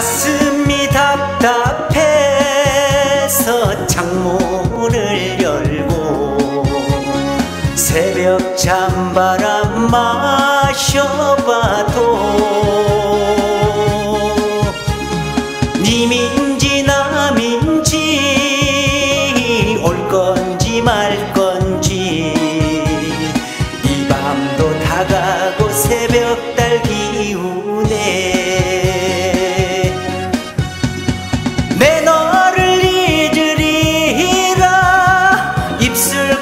가슴이 답답해서 창문을 열고 새벽 찬바람 마셔봐도 님인지 남인지 올 건지 말 건지 이 밤도 다가고 새벽달 기우네. 내 너를 잊으리라 입술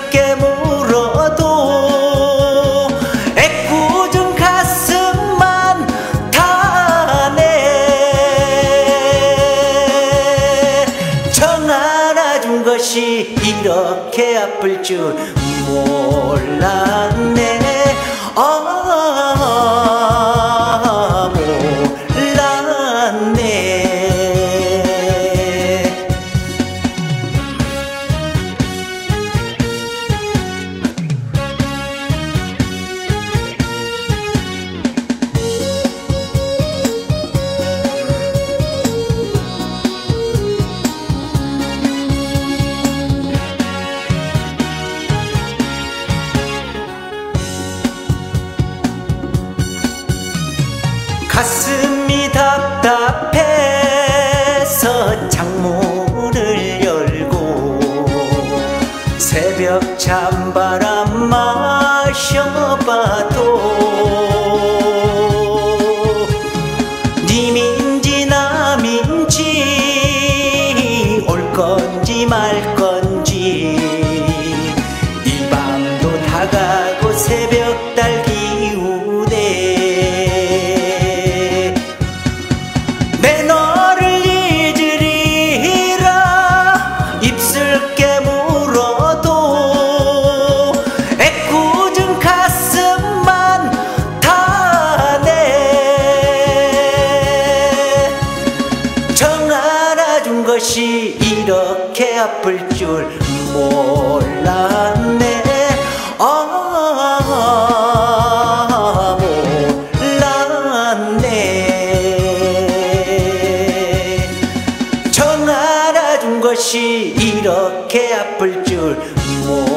깨물어도 애꿎은 가슴만 타네. 정 안아준 것이 이렇게 아플 줄 몰랐네. 가슴이 답답해서 창문을 열고 새벽 찬바람 마셔봐도 님인지 남인지 올 건지 말 건지 이 밤도 다가고 새벽달 기우네. 내 너를 잊으리라 입술 깨물어도 애꿎은 가슴만 타네. 정 안아준 것이 이렇게 아플 줄 몰랐네. 것이 이렇게 아플 줄